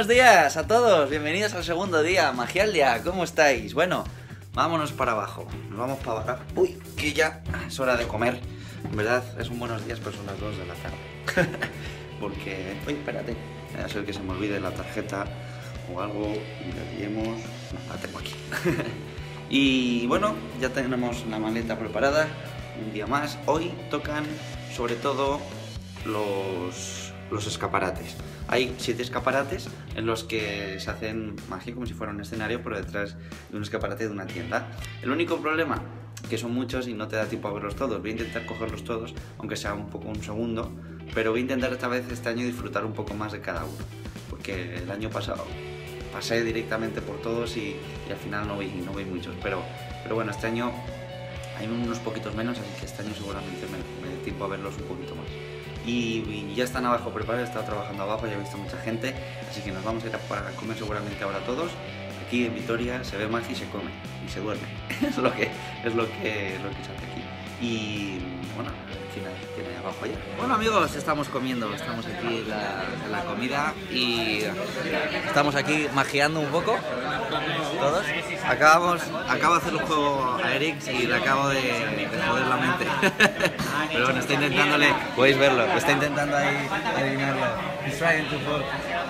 Buenos días a todos, bienvenidos al segundo día, Magialdia, ¿cómo estáis? Bueno, vámonos para abajo, nos vamos para abajo. Uy, que ya es hora de comer. En verdad es un buenos días, pero son las 2 de la tarde. Porque, uy, espérate, a ser que se me olvide la tarjeta o algo y la pillemos. No, la tengo aquí. Y bueno, ya tenemos la maleta preparada, un día más. Hoy tocan sobre todo los escaparates. Hay 7 escaparates en los que se hacen magia como si fuera un escenario, pero detrás de un escaparate de una tienda. El único problema, que son muchos y no te da tiempo a verlos todos. Voy a intentar cogerlos todos, aunque sea un poco un segundo, pero voy a intentar esta vez, este año, disfrutar un poco más de cada uno, porque el año pasado pasé directamente por todos y al final no vi muchos, pero bueno, este año hay unos poquitos menos, así que este año seguramente me dé tiempo a verlos un poquito más. Y ya están abajo preparados, he estado trabajando abajo, ya he visto mucha gente, así que nos vamos a ir para comer seguramente ahora todos. Aquí en Vitoria se ve magia y se come, y se duerme, es lo que se hace aquí. Y bueno, tiene abajo ya. Bueno amigos, estamos comiendo, estamos aquí en la comida y estamos aquí magiando un poco, todos. Acabo de hacer un juego a Eric y le acabo de joder la mente. Pero bueno, está intentándole, podéis verlo, está intentando ahí adivinarlo. He's trying to fall.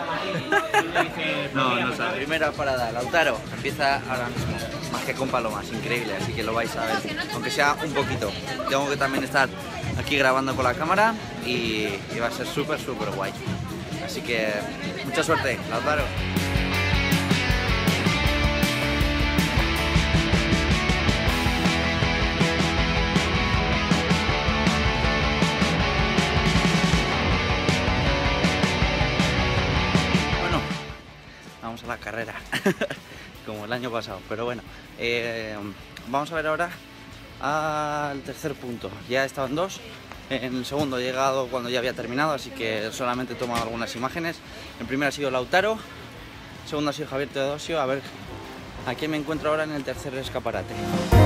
No sabe. Primera parada, Lautaro, empieza ahora mismo. Magia con palomas, increíble, así que lo vais a ver, aunque sea un poquito. Tengo que también estar aquí grabando con la cámara y va a ser súper guay. Así que mucha suerte, Lautaro. Vamos a la carrera, como el año pasado, pero bueno, vamos a ver ahora al tercer punto. Ya he estado en 2, en el segundo he llegado cuando ya había terminado, así que solamente he tomado algunas imágenes. El primero ha sido Lautaro, el segundo ha sido Javier Teodosio. A ver, ¿a quién me encuentro ahora en el tercer escaparate?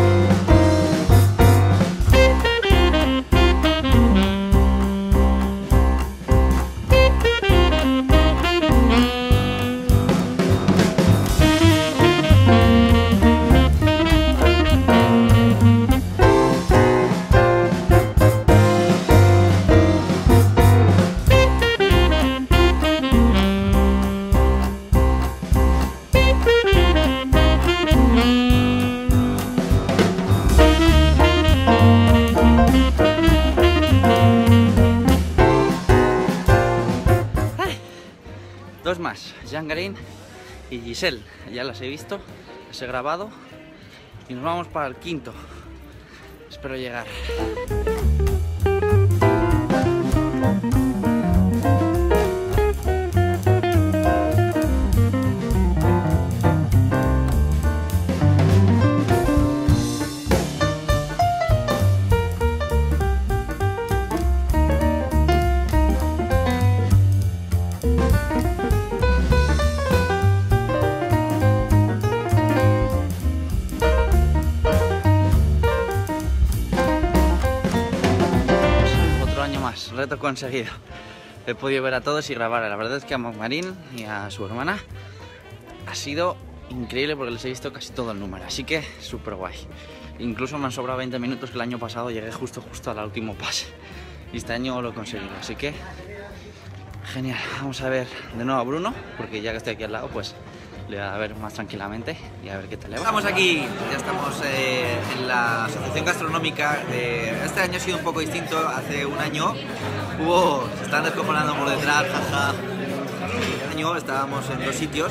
Dos más, Jean Garin y Giselle, ya las he visto, las he grabado y nos vamos para el quinto. Espero llegar. Reto conseguido. He podido ver a todos y grabar. La verdad es que a Marín y a su hermana ha sido increíble porque les he visto casi todo el número, así que súper guay. Incluso me han sobrado 20 minutos, que el año pasado llegué justo al último pase y este año lo he conseguido, así que genial. Vamos a ver de nuevo a Bruno, porque ya que estoy aquí al lado pues le voy a ver más tranquilamente y a ver qué tal le va. Estamos aquí, ya estamos en la Asociación Gastronómica. Este año ha sido un poco distinto. Hace un año se están descojonando por detrás, jaja. Este año estábamos en 2 sitios,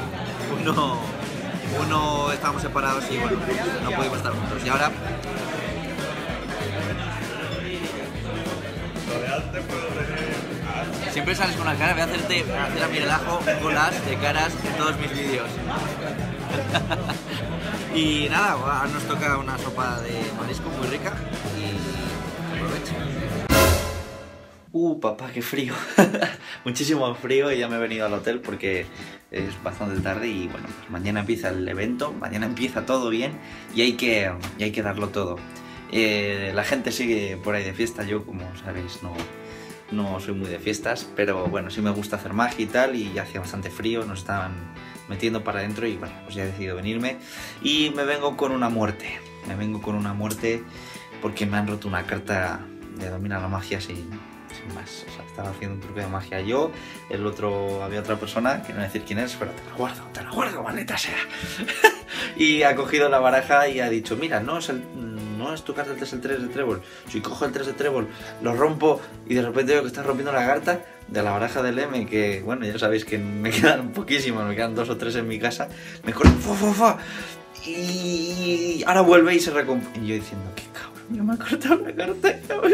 uno estábamos separados y bueno, no pudimos estar juntos. Y ahora siempre sales con una cara, voy a hacer a Miguel Ajo golas de caras en todos mis vídeos. Y nada, ahora nos toca una sopa de marisco muy rica y aprovecho. Papá, qué frío. Muchísimo frío y ya me he venido al hotel porque es bastante tarde y bueno, pues mañana empieza el evento, mañana empieza todo bien y hay que darlo todo. La gente sigue por ahí de fiesta, yo como sabéis no soy muy de fiestas, pero bueno, sí me gusta hacer magia y tal, y ya hacía bastante frío, nos estaban metiendo para adentro y bueno, pues ya he decidido venirme y me vengo con una muerte. Me vengo con una muerte porque me han roto una carta de Domina la Magia sin más. O sea, estaba haciendo un truco de magia yo, el otro, había otra persona, que no voy a decir quién es, pero te la guardo, maldita sea. Y ha cogido la baraja y ha dicho, mira, no es tu carta, es el 3 de trébol. Si cojo el 3 de trébol, lo rompo y de repente veo que estás rompiendo la carta de la baraja del M, que bueno, ya sabéis que me quedan poquísimos, me quedan 2 o 3 en mi casa, me corto, y ahora vuelve y se recompone. Y yo diciendo, qué cabrón, ya me ha cortado la carta,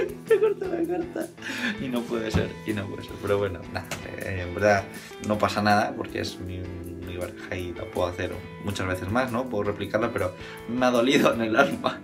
y no puede ser, pero bueno, nada, en verdad no pasa nada porque es mi baraja y la puedo hacer muchas veces más, ¿no? Puedo replicarla, pero me ha dolido en el alma,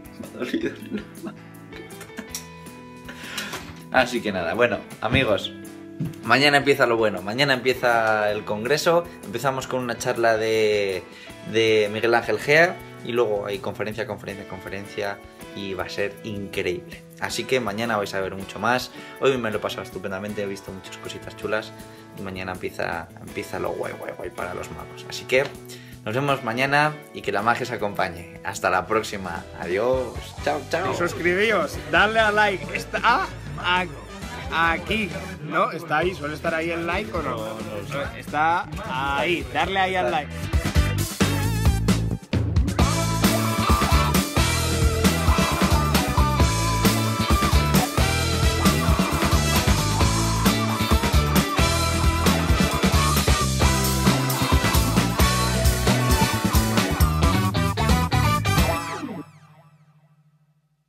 Así que nada, bueno, amigos, mañana empieza lo bueno, mañana empieza el congreso, empezamos con una charla de Miguel Ángel Gea y luego hay conferencia y va a ser increíble. Así que mañana vais a ver mucho más. Hoy me lo he pasado estupendamente, he visto muchas cositas chulas y mañana empieza lo guay para los magos. Así que nos vemos mañana y que la magia os acompañe. Hasta la próxima. Adiós. Chao. Y suscribíos, darle a like. Está aquí, ¿no? Está ahí, suele estar ahí el like o no. Está ahí, darle ahí al like.